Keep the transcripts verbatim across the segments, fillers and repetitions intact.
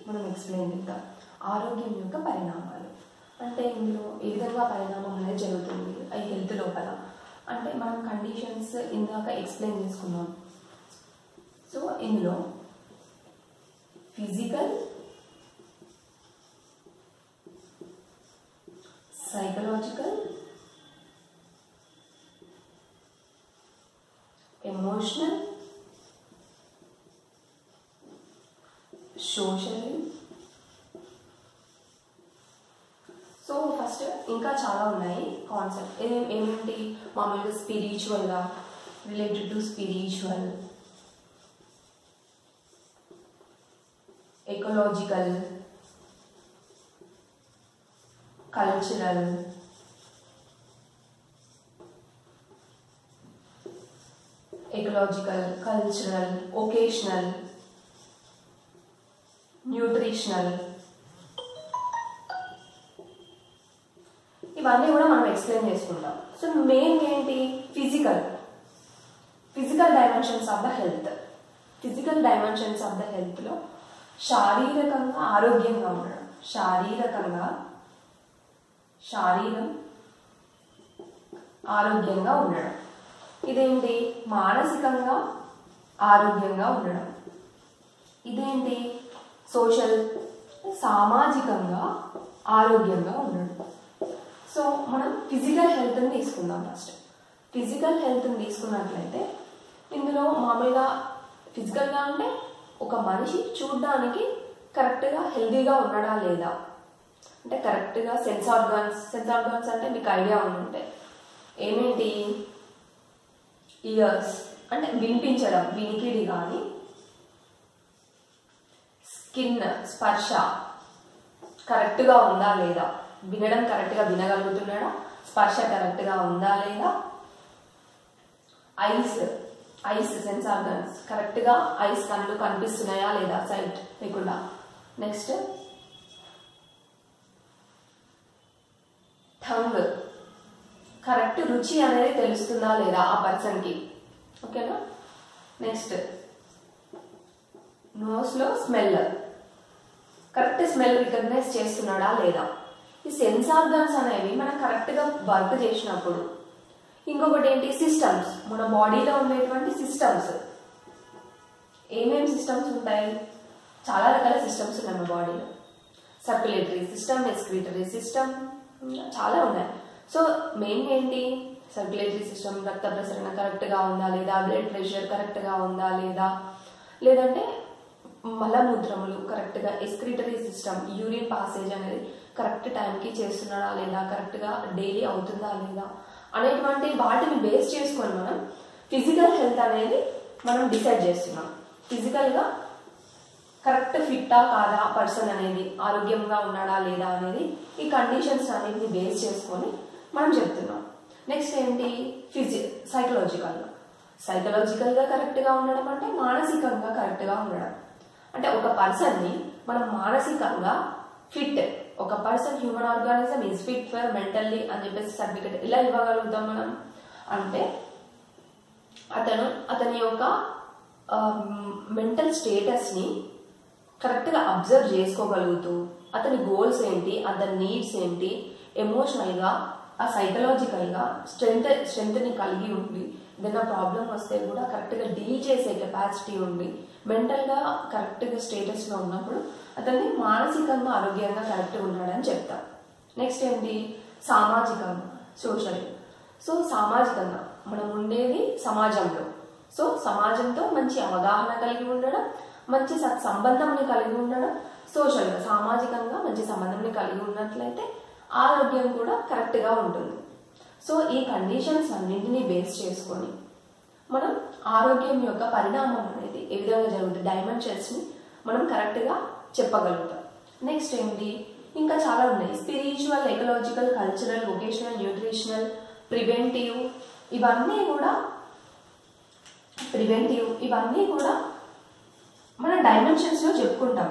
మనం ఎక్స్ప్లెయిన్ చేద్దాం. ఆరోగ్యం యొక్క పరిణామాలు అంటే ఇందులో ఏ విధంగా పరిణామం అనేది జరుగుతుంది ఈ హెల్త్ లోపల అంటే మనం కండిషన్స్ ఇందాక ఎక్స్ప్లెయిన్ చేసుకున్నాం. సో ఇందులో physical, psychological, emotional, social. So first ఇంకా చాలా ఉన్నాయి కాన్సెప్ట్ ఏమేంటి మామూలుగా స్పిరిచువల్గా related to spiritual, ecological, cultural, ecological, cultural, vocational, nutritional, ఇవన్నీ కూడా మనం ఎక్స్ప్లెయిన్ చేసుకుంటాం. సో మెయిన్ ఏంటి physical physical dimensions of the health. Physical dimensions of the హెల్త్లో శారీరకంగా ఆరోగ్యంగా ఉండడం, శారీరకంగా శారీరం ఆరోగ్యంగా ఉండడం. ఇదేంటి మానసికంగా ఆరోగ్యంగా ఉండడం. ఇదేంటి సోషల్ సామాజికంగా ఆరోగ్యంగా ఉండడం. సో మనం ఫిజికల్ హెల్త్ని తీసుకుందాం. ఫస్ట్ ఫిజికల్ హెల్త్ని తీసుకున్నట్లయితే ఇందులో మామూలుగా ఫిజికల్గా అంటే ఒక మనిషి చూడడానికి కరెక్ట్గా హెల్తీగా ఉన్నాడా లేదా అంటే కరెక్ట్గా సెన్స్ ఆర్గాన్స్ సెన్స్ ఆర్గాన్స్ అంటే మీకు ఐడియా ఉండుంటాయి ఏమేంటి ఇయర్స్ అంటే వినిపించడం వినికిడి కానీ, స్కిన్ స్పర్శ కరెక్ట్గా ఉందా లేదా, వినడం కరెక్ట్గా వినగలుగుతున్నాడా, స్పర్శ కరెక్ట్గా ఉందా లేదా, ఐస్ ఐస్ సెన్స్ ఆర్గన్స్ కరెక్ట్గా ఐస్ కళ్ళు కనిపిస్తున్నాయా లేదా సైట్ లేకుండా. నెక్స్ట్ థంగ్ కరెక్ట్ రుచి అనేది తెలుస్తుందా లేదా ఆ పర్సన్కి, ఓకేనా. నెక్స్ట్ నోస్లో స్మెల్ కరెక్ట్ స్మెల్ రికగ్నైజ్ చేస్తున్నాడా లేదా. ఈ సెన్స్ ఆర్గన్స్ అనేవి మనం కరెక్ట్గా వర్క్ చేసినప్పుడు. ఇంకొకటి ఏంటి సిస్టమ్స్, మన బాడీలో ఉండేటువంటి సిస్టమ్స్. ఏమేమి సిస్టమ్స్ ఉంటాయి, చాలా రకాల సిస్టమ్స్ ఉన్నాయి మన బాడీలో. సర్క్యులేటరీ సిస్టమ్, ఎక్స్క్రీటరీ సిస్టమ్, చాలా ఉన్నాయి. సో మెయిన్ ఏంటి సర్క్యులేటరీ సిస్టమ్, రక్త ప్రసరణ కరెక్ట్గా ఉందా లేదా, బ్లడ్ ప్రెషర్ కరెక్ట్గా ఉందా లేదా, లేదంటే మలమూత్రములు కరెక్ట్గా, ఎక్స్క్రీటరీ సిస్టమ్ యూరిన్ పాసేజ్ అనేది కరెక్ట్ టైంకి చేస్తున్నాడా లేదా, కరెక్ట్గా డైలీ అవుతుందా లేదా అనేటువంటి వాటిని బేస్ చేసుకొని మనం ఫిజికల్ హెల్త్ అనేది మనం డిసైడ్ చేస్తున్నాం. ఫిజికల్గా కరెక్ట్ ఫిట్టా కాదా పర్సన్ అనేది, ఆరోగ్యంగా ఉన్నాడా లేదా అనేది ఈ కండిషన్స్ అన్నిటిని బేస్ చేసుకొని మనం చెప్తున్నాం. నెక్స్ట్ ఏంటి ఫిజి సైకలాజికల్గా సైకలాజికల్గా కరెక్ట్గా ఉండడం అంటే మానసికంగా కరెక్ట్గా ఉండడం. అంటే ఒక పర్సన్ని మనం మానసికంగా ఫిట్, ఒక person human organism is fit for mentally అని చెప్పేసి సర్టిఫికెట్ ఎలా ఇవ్వగలుగుతాం మనం అంటే అతను అతని యొక్క మెంటల్ స్టేటస్ని కరెక్ట్గా అబ్జర్వ్ చేసుకోగలుగుతూ అతని గోల్స్ ఏంటి, అతని నీడ్స్ ఏంటి, ఎమోషనల్గా ఆ సైకలాజికల్గా స్ట్రెంత్ స్ట్రెంత్ని కలిగి ఉండి ఏదైనా ప్రాబ్లం వస్తే కూడా కరెక్ట్గా డీల్ చేసే కెపాసిటీ ఉండి మెంటల్గా కరెక్ట్గా స్టేటస్లో ఉన్నప్పుడు అతన్ని మానసికంగా ఆరోగ్యంగా కరెక్ట్గా ఉన్నాడని చెప్తాం. నెక్స్ట్ ఏంటి సామాజికంగా సోషల్. సో సామాజికంగా మనం ఉండేది సమాజంలో, సో సమాజంతో మంచి అవగాహన కలిగి ఉండడం, మంచి సత్సంబంధంని కలిగి ఉండడం. సోషల్గా సామాజికంగా మంచి సంబంధంని కలిగి ఉన్నట్లయితే ఆరోగ్యం కూడా కరెక్ట్గా ఉంటుంది. సో ఈ కండిషన్స్ అన్నింటినీ బేస్ చేసుకొని మనం ఆరోగ్యం యొక్క పరిణామం అనేది ఏ విధంగా జరుగుతుంది డైమెన్షన్స్ని మనం కరెక్ట్గా చెప్పగలుగుతాం. నెక్స్ట్ ఏంటి ఇంకా చాలా ఉన్నాయి spiritual, ecological, cultural, vocational, nutritional, preventive. ఇవన్నీ కూడా ప్రివెంటివ్ ఇవన్నీ కూడా మన డైమెన్షన్స్లో చెప్పుకుంటాం.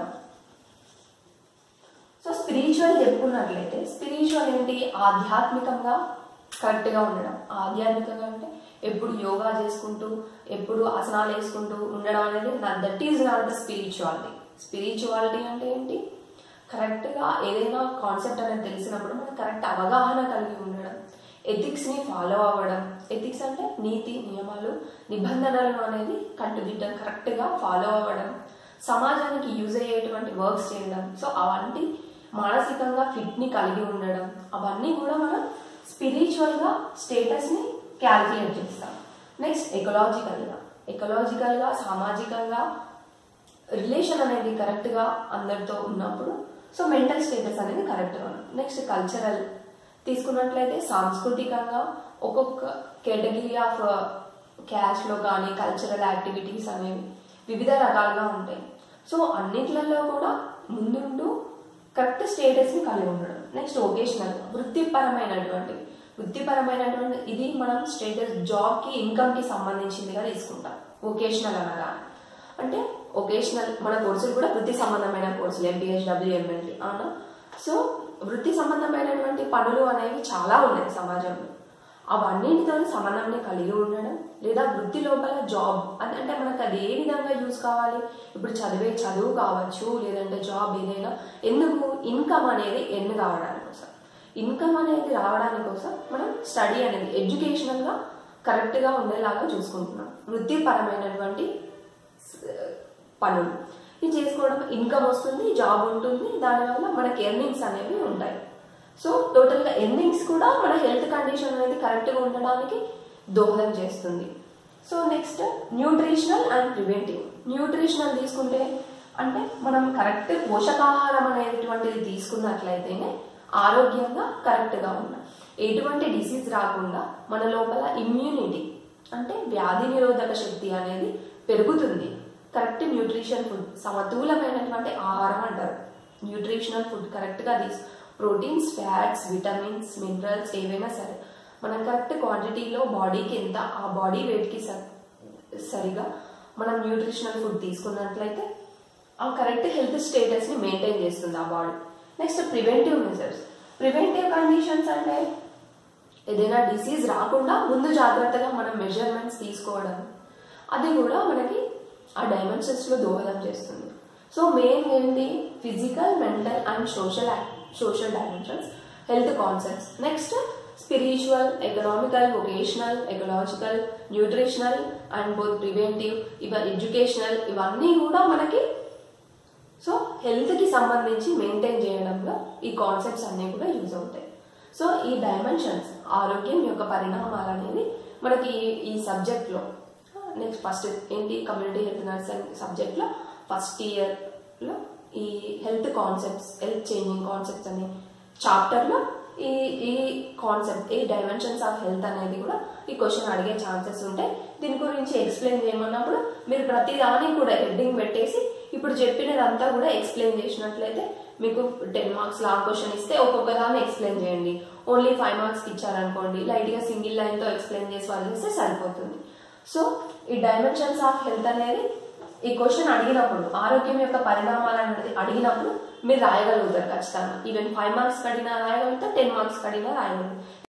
సో స్పిరిచువల్ చెప్పుకున్నట్లయితే స్పిరిచువల్ ఏంటి ఆధ్యాత్మికంగా కరెక్ట్గా ఉండడం. ఆధ్యాత్మికంగా అంటే ఎప్పుడు యోగా చేసుకుంటూ ఎప్పుడు ఆసనాలు వేసుకుంటూ ఉండడం అనేది that is not the spirituality. Spirituality అంటే ఏంటి? కరెక్ట్గా ఏదైనా కాన్సెప్ట్ అనేది తెలిసినప్పుడు మనకు కరెక్ట్ అవగాహన కలిగి ఉండడం, ఎథిక్స్ని ఫాలో అవ్వడం. ఎథిక్స్ అంటే నీతి నియమాలు నిబంధనలు అనేది కట్టుదిట్టం కరెక్ట్గా ఫాలో అవ్వడం, సమాజానికి యూజ్ అయ్యేటువంటి వర్క్స్ చేయడం. సో అవన్నీ మానసికంగా ఫిట్ని కలిగి ఉండడం, అవన్నీ కూడా మనం స్పిరిచువల్గా స్టేటస్ని క్యాల్కులేట్ చేస్తాం. నెక్స్ట్ ఎకలాజికల్గా ఎకలాజికల్గా సామాజికంగా రిలేషన్ అనేది కరెక్ట్గా అందరితో ఉన్నప్పుడు సో మెంటల్ స్టేటస్ అనేది కరెక్ట్గా ఉంది. నెక్స్ట్ కల్చరల్ తీసుకున్నట్లయితే సాంస్కృతికంగా ఒక్కొక్క కేటగిరీ ఆఫ్ క్యాష్లో కానీ కల్చరల్ యాక్టివిటీస్ అనేవి వివిధ రకాలుగా ఉంటాయి. సో అన్నిట్లలో కూడా ముందుంటూ కరెక్ట్ స్టేటస్ని కలిగి ఉండడం. నెక్స్ట్ వొకేషనల్ వృత్తిపరమైనటువంటి వృత్తిపరమైనటువంటి ఇది మనం స్టేటస్ జాబ్కి ఇన్కమ్కి సంబంధించిందిగా తీసుకుంటాం. వొకేషనల్ అనగా అంటే వొకేషనల్ మన కోర్సులు కూడా వృత్తి సంబంధమైన కోర్సులు ఎంపీహెచ్డబ్ల్యూ ఎంఎల్టీ అవునా. సో వృత్తి సంబంధమైనటువంటి పనులు అనేవి చాలా ఉన్నాయి సమాజంలో. అవన్నింటితో సంబంధంని కలిగి ఉండడం లేదా వృత్తి లోపల జాబ్ అని అంటే మనకు అది ఏ విధంగా యూజ్ కావాలి, ఇప్పుడు చదివే చదువు కావచ్చు లేదంటే జాబ్ ఏదైనా ఎందుకు ఇన్కమ్ అనేది ఎన్ని రావడానికి కోసం ఇన్కమ్ అనేది రావడానికి కోసం మనం స్టడీ అనేది ఎడ్యుకేషనల్గా కరెక్ట్గా ఉండేలాగా చూసుకుంటున్నాం. వృత్తిపరమైనటువంటి పనులు ఇది చేసుకోవడం ఇన్కమ్ వస్తుంది, జాబ్ ఉంటుంది, దానివల్ల మనకి ఎర్నింగ్స్ అనేవి ఉంటాయి. సో టోటల్గా ఎర్నింగ్స్ కూడా మన హెల్త్ కండిషన్ అనేది కరెక్ట్గా ఉండడానికి దోహదం చేస్తుంది. So next nutritional and preventive. Nutritional తీసుకుంటే అంటే మనం కరెక్ట్ పోషకాహారం అనేటువంటిది తీసుకున్నట్లయితేనే ఆరోగ్యంగా కరెక్ట్గా ఉన్నాం, ఎటువంటి డిసీజ్ రాకుండా మన లోపల ఇమ్యూనిటీ అంటే వ్యాధి నిరోధక శక్తి అనేది పెరుగుతుంది. కరెక్ట్ న్యూట్రిషన్ ఫుడ్ సమతూలమైనటువంటి ఆహారం అంటారు. న్యూట్రిషనల్ ఫుడ్ కరెక్ట్గా తీసు ప్రోటీన్స్ ఫ్యాట్స్ విటమిన్స్ మినరల్స్ ఏవైనా సరే మనం కరెక్ట్ క్వాంటిటీలో బాడీకి ఎంత ఆ బాడీ వెయిట్కి సరిగా మనం న్యూట్రిషనల్ ఫుడ్ తీసుకున్నట్లయితే ఆ కరెక్ట్ హెల్త్ స్టేటస్ని మెయింటైన్ చేస్తుంది ఆ body. Next preventive measures. Preventive conditions అంటే ఏదైనా డిసీజ్ రాకుండా ముందు జాగ్రత్తగా మనం మెజర్మెంట్స్ తీసుకోవడం, అది కూడా మనకి ఆ డైమెన్షన్స్లో దోహదం చేస్తుంది. సో మెయిన్ ఏంటి physical mental and social social dimensions health concepts. Next spiritual economical vocational ecological nutritional and both preventive ఇవ ఎడ్యుకేషనల్ ఇవన్నీ కూడా మనకి సో హెల్త్కి సంబంధించి మెయింటైన్ చేయడంలో ఈ కాన్సెప్ట్స్ అన్నీ కూడా యూజ్ అవుతాయి. సో ఈ డైమెన్షన్స్ ఆరోగ్యం యొక్క పరిణామాలు అనేది మనకి ఈ సబ్జెక్ట్లో నెక్స్ట్ ఫస్ట్ ఏంటి కమ్యూనిటీ హెల్త్ నర్సింగ్ సబ్జెక్ట్లో ఫస్ట్ ఇయర్లో ఈ health concepts health changing concepts అనే చాప్టర్లో ఈ ఈ కాన్సెప్ట్ ఈ డైమెన్షన్స్ ఆఫ్ హెల్త్ అనేది కూడా ఈ క్వశ్చన్ అడిగే ఛాన్సెస్ ఉంటాయి. దీని గురించి ఎక్స్ప్లెయిన్ చేయమన్నప్పుడు మీరు ప్రతి దానికి కూడా హెడ్డింగ్ పెట్టేసి ఇప్పుడు చెప్పినదంతా కూడా ఎక్స్ప్లెయిన్ చేసినట్లయితే మీకు టెన్ మార్క్స్ లాంగ్ క్వశ్చన్ ఇస్తే ఒక్కొక్క దాన్ని ఎక్స్ప్లెయిన్ చేయండి. ఓన్లీ ఫైవ్ మార్క్స్కి ఇచ్చారనుకోండి లైట్గా సింగిల్ లైన్తో ఎక్స్ప్లెయిన్ చేసి వాళ్ళు చేస్తే సరిపోతుంది. సో ఈ డైమెన్షన్స్ ఆఫ్ హెల్త్ అనేది ఈ క్వశ్చన్ అడిగినప్పుడు ఆరోగ్యం యొక్క పరిణామాలు అనేది అడిగినప్పుడు మీరు రాయగలుగుతారు ఖచ్చితంగా. ఈవెన్ ఫైవ్ మార్క్స్ కడిగినా రాయగలుగుతారు, టెన్ మార్క్స్ కడిగినా రాయగలుగుతారు.